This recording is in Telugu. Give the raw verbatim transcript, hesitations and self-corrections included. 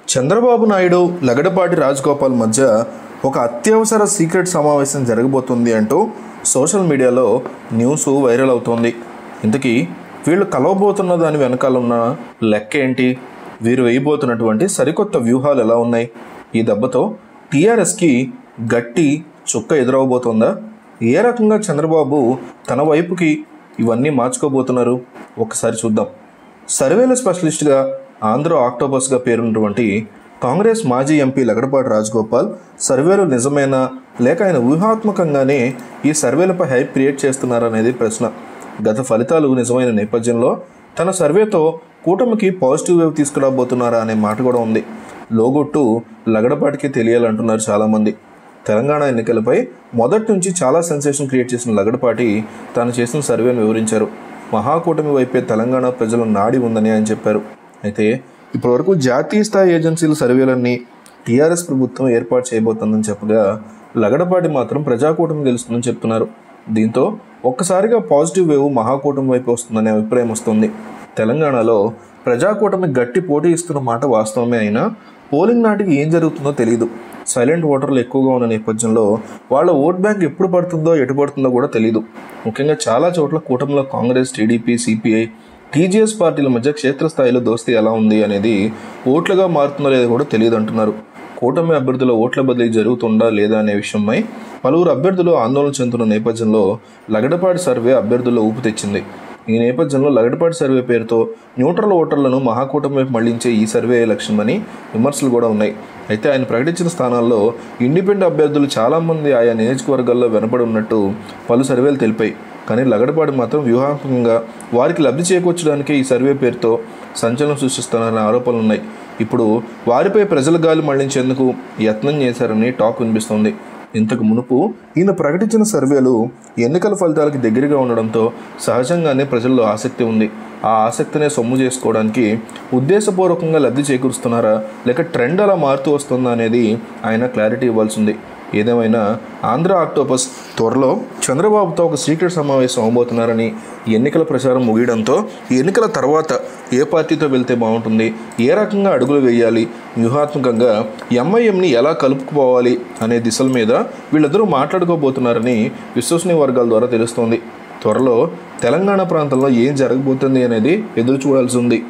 చంద్రబాబు నాయుడు లగడపాటి రాజగోపాల్ మధ్య ఒక అత్యవసర సీక్రెట్ సమావేశం జరగబోతుంది అంటూ సోషల్ మీడియాలో న్యూస్ వైరల్ అవుతోంది. ఇంతకీ వీళ్ళు కలవబోతున్న దాని వెనకాల ఉన్న లెక్క ఏంటి? వీరు వేయబోతున్నటువంటి సరికొత్త వ్యూహాలు ఎలా ఉన్నాయి? ఈ దెబ్బతో టీఆర్ఎస్కి గట్టి చుక్క ఎదురవబోతోందా? ఏ రకంగా చంద్రబాబు తన వైపుకి ఇవన్నీ మార్చుకోబోతున్నారు? ఒకసారి చూద్దాం. సర్వేల స్పెషలిస్ట్గా ఆంధ్ర ఆక్టోపస్గా పేరున్నటువంటి కాంగ్రెస్ మాజీ ఎంపీ లగడపాటి రాజగోపాల్ సర్వేలు నిజమేనా లేక ఆయన వ్యూహాత్మకంగానే ఈ సర్వేలపై హైప్ క్రియేట్ చేస్తున్నారనేది ప్రశ్న. గత ఫలితాలు నిజమైన నేపథ్యంలో తన సర్వేతో కూటమికి పాజిటివ్ వేవ్ తీసుకురాబోతున్నారా అనే మాట కూడా ఉంది. లోగొట్టు లగడపాటికి తెలియాలంటున్నారు చాలామంది. తెలంగాణ ఎన్నికలపై మొదటి నుంచి చాలా సెన్సేషన్ క్రియేట్ చేసిన లగడపాటి తాను చేసిన సర్వేను వివరించారు. మహాకూటమి వైపే తెలంగాణ ప్రజల నాడి ఉందని ఆయన చెప్పారు. అయితే ఇప్పటివరకు జాతీయ స్థాయి ఏజెన్సీల సర్వేలన్నీ టీఆర్ఎస్ ప్రభుత్వం ఏర్పాటు చేయబోతుందని చెప్పగా లగడపాటి మాత్రం ప్రజాకూటమి గెలుస్తుందని చెప్తున్నారు. దీంతో ఒక్కసారిగా పాజిటివ్ వేవ్ మహాకూటమి వైపు వస్తుందనే అభిప్రాయం వస్తుంది. తెలంగాణలో ప్రజాకూటమి గట్టి పోటీ ఇస్తున్న మాట వాస్తవమే అయినా పోలింగ్ నాటికి ఏం జరుగుతుందో తెలియదు. సైలెంట్ ఓటర్లు ఎక్కువగా ఉన్న నేపథ్యంలో వాళ్ళ ఓట్ బ్యాంక్ ఎప్పుడు పడుతుందో ఎటు పడుతుందో కూడా తెలియదు. ముఖ్యంగా చాలా చోట్ల కూటమిలో కాంగ్రెస్, టీడీపీ, సిపిఐ, టీజీఎస్ పార్టీల మధ్య క్షేత్రస్థాయిలో దోస్తీ ఎలా ఉంది అనేది ఓట్లుగా మారుతుందో లేదో కూడా తెలియదు అంటున్నారు. కూటమి అభ్యర్థుల ఓట్ల బదిలీ జరుగుతుందా లేదా అనే విషయమై పలువురు అభ్యర్థులు ఆందోళన చెందుతున్న నేపథ్యంలో లగడపాటి సర్వే అభ్యర్థుల్లో ఊపు తెచ్చింది. ఈ నేపథ్యంలో లగడపాటి సర్వే పేరుతో న్యూట్రల్ ఓటర్లను మహాకూటమి వైపు మళ్లించే ఈ సర్వే లక్ష్యమని విమర్శలు కూడా ఉన్నాయి. అయితే ఆయన ప్రకటించిన స్థానాల్లో ఇండిపెండెంట్ అభ్యర్థులు చాలామంది ఆయా నియోజకవర్గాల్లో వెనపడి ఉన్నట్టు పలు సర్వేలు తెలిపాయి. కానీ లగడపాటి మాత్రం వ్యూహాత్మకంగా వారికి లబ్ధి చేకూర్చడానికే ఈ సర్వే పేరుతో సంచలనం సృష్టిస్తున్నారనే ఆరోపణలు ఉన్నాయి. ఇప్పుడు వారిపై ప్రజల గాలి మళ్లించేందుకు యత్నం చేశారని టాక్ వినిపిస్తోంది. ఇంతకు మునుపు ఈయన ప్రకటించిన సర్వేలు ఎన్నికల ఫలితాలకి దగ్గరగా ఉండడంతో సహజంగానే ప్రజల్లో ఆసక్తి ఉంది. ఆ ఆసక్తినే సొమ్ము చేసుకోవడానికి ఉద్దేశపూర్వకంగా లబ్ధి చేకూరుస్తున్నారా లేక ట్రెండ్ అలా మారుతూ వస్తుందా అనేది ఆయన క్లారిటీ ఇవ్వాల్సింది. ఏదేమైనా ఆంధ్ర ఆక్టోపస్ త్వరలో చంద్రబాబుతో ఒక సీక్రెట్ సమావేశం అవబోతున్నారని, ఎన్నికల ప్రచారం ముగియడంతో ఎన్నికల తర్వాత ఏ పార్టీతో వెళ్తే బాగుంటుంది, ఏ రకంగా అడుగులు వేయాలి, వ్యూహాత్మకంగా ఎంఐఎంని ఎలా కలుపుకుపోవాలి అనే దిశల మీద వీళ్ళిద్దరూ మాట్లాడుకోబోతున్నారని విశ్వసనీయ వర్గాల ద్వారా తెలుస్తోంది. త్వరలో తెలంగాణ ప్రాంతంలో ఏం జరగబోతుంది అనేది ఎదురు చూడాల్సి ఉంది.